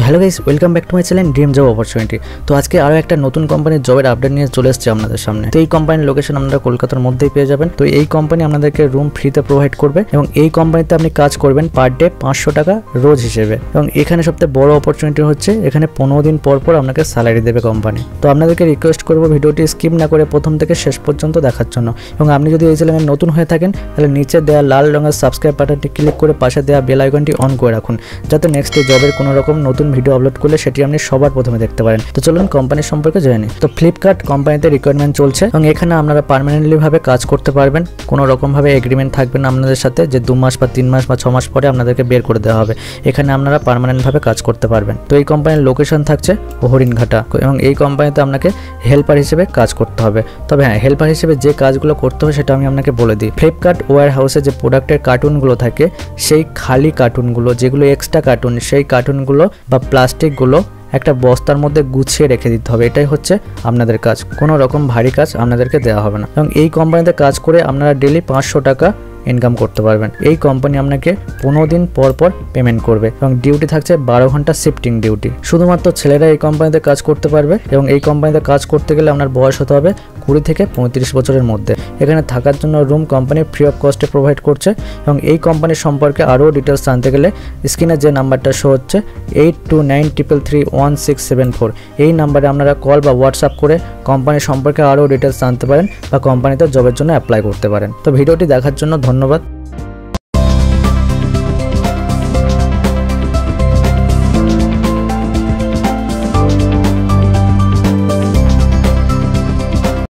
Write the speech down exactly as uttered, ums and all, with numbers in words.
Hello guys, welcome back to my channel dream job opportunity. তো আজকে আরো একটা নতুন কোম্পানির জবের আপডেট নিয়ে চলে এসেছে আপনাদের সামনে। তো এই কোম্পানির লোকেশন আপনারা কলকাতার মধ্যেই পেয়ে যাবেন। তো এই কোম্পানি আপনাদেরকে রুম ফ্রিতে প্রোভাইড করবে এবং এই কোম্পানিতে আপনি কাজ করবেন পার ডে পাঁচশো টাকা রোজ হিসেবে। এবং এখানে সবথেকে বড় অপরচুনিটি হচ্ছে এখানে পনেরো দিন পর পর আপনাকে স্যালারি দেবে কোম্পানি। তো আপনাদেরকে রিকোয়েস্ট করবো ভিডিওটি স্কিপ না করে প্রথম থেকে শেষ পর্যন্ত দেখার জন্য। এবং আপনি যদি এই চ্যানেলে নতুন হয়ে থাকেন তাহলে নিচে দেওয়া লাল রঙের সাবস্ক্রাইব বাটনটি ক্লিক করে পাশে দেওয়া বেল আইকনটি অন করে রাখুন, যাতে নেক্সট ডে জবের কোনো রকম নতুন ভিডিও আপলোড করলে সেটি আপনি সবার প্রথমে দেখতে পারেন। তো চলুন কোম্পানির সম্পর্কে জেনে নিই। তো ফ্লিপকার্ট কোম্পানিতে রিক্রুটমেন্ট চলছে এবং এখানে আপনারা পার্মানেন্টলি ভাবে কাজ করতে পারবেন। কোনো রকম ভাবে এগ্রিমেন্ট থাকবে না আপনাদের সাথে যে দু মাস বা তিন মাস বা ছ মাস পরে আপনাদেরকে বের করে দেওয়া হবে। এখানে আপনারা পার্মানেন্ট ভাবে কাজ করতে পারবেন। তো এই কোম্পানির লোকেশন থাকছে হরিণঘাটা এবং এই কোম্পানিতে আপনাকে হেল্পার হিসেবে কাজ করতে হবে। তবে হ্যাঁ, হেল্পার হিসেবে যে কাজগুলো করতে হবে সেটা আমি আপনাকে বলে দিই। ফ্লিপকার্ট ওয়্যার হাউসে যে প্রোডাক্টের কার্টুনগুলো থাকে সেই খালি কার্টুনগুলো, যেগুলো এক্সট্রা কার্টুন, সেই কার্টুনগুলো বা প্লাস্টিকগুলো একটা বস্তার মধ্যে গুছিয়ে রেখে দিতে হবে। এটাই হচ্ছে আপনাদের কাজ। কোনো রকম ভারী কাজ আপনাদেরকে দেওয়া হবে না এবং এই কোম্পানিতে কাজ করে আপনারা ডেলি পাঁচশো টাকা ইনকাম করতে পারবেন। এই কোম্পানি আপনাকে পনেরো দিন পর পর পেমেন্ট করবে এবং ডিউটি থাকছে বারো ঘন্টা শিফটিং ডিউটি। শুধুমাত্র ছেলেরা এই কোম্পানিতে কাজ করতে পারবে এবং এই কোম্পানিতে কাজ করতে গেলে আপনার বয়স হতে হবে কুড়ি থেকে পঁয়ত্রিশ বছরের মধ্যে। এখানে থাকার জন্য রুম কোম্পানি ফ্রি অফ কস্টে প্রোভাইড করছে এবং এই কোম্পানির সম্পর্কে আরও ডিটেলস জানতে গেলে স্ক্রিনে যে নাম্বারটা শো হচ্ছে eight two nine triple three one six seven four এই নাম্বারে আপনারা কল বা হোয়াটসঅ্যাপ করে কোম্পানির সম্পর্কে আরও ডিটেলস জানতে পারেন বা কোম্পানিতে জবের জন্য অ্যাপ্লাই করতে পারেন। তো ভিডিওটি দেখার জন্য ধন্যবাদ।